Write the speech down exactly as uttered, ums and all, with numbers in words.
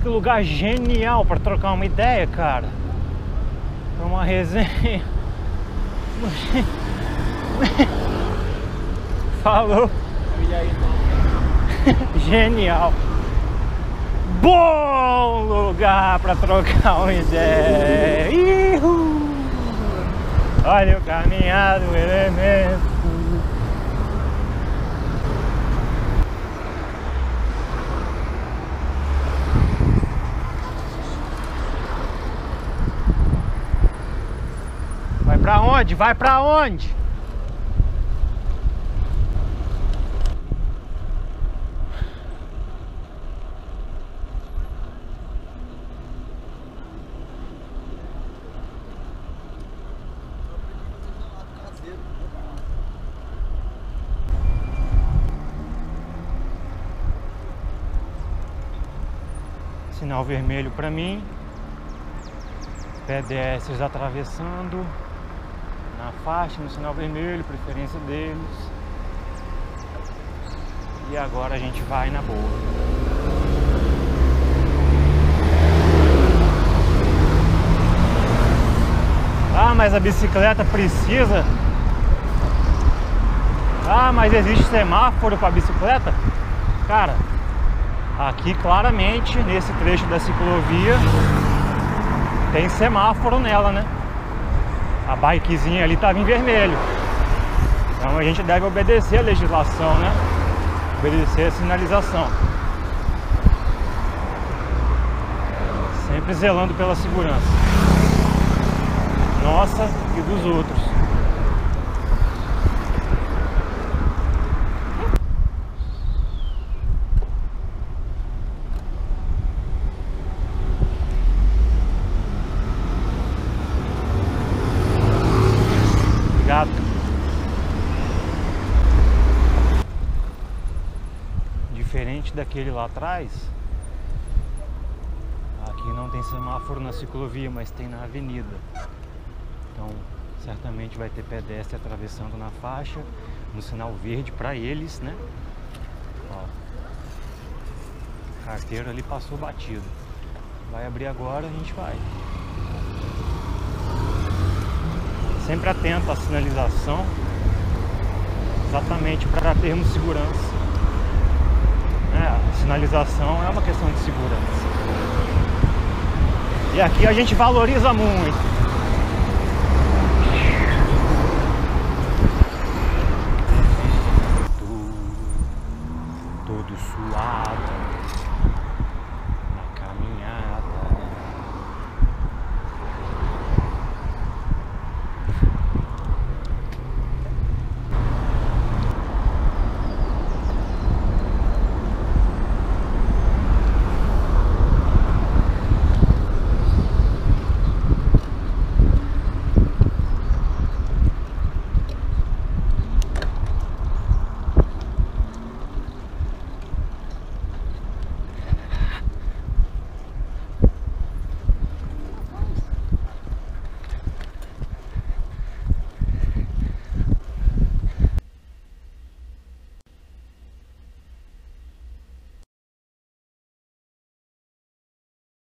que lugar genial para trocar uma ideia, cara. Foi uma resenha. Falou. Genial. Bom lugar para trocar uma ideia. Ihu. Olha o caminhar do elemento. Vai pra onde? Vai pra onde? Sinal vermelho para mim, pedestres atravessando na faixa, no sinal vermelho, preferência deles. E agora a gente vai na boa. Ah, mas a bicicleta precisa. Ah, mas existe semáforo para bicicleta? Cara, aqui claramente, nesse trecho da ciclovia, tem semáforo nela, né? A bikezinha ali estava em vermelho. Então a gente deve obedecer a legislação, né? Obedecer a sinalização. Sempre zelando pela segurança nossa e dos outros. Diferente daquele lá atrás, aqui não tem semáforo na ciclovia, mas tem na avenida. Então certamente vai ter pedestre atravessando na faixa, no sinal verde para eles, né? Ó, carteiro ali passou batido. Vai abrir agora, a gente vai. Sempre atento à sinalização, exatamente para termos segurança. É, a sinalização é uma questão de segurança. E aqui a gente valoriza muito.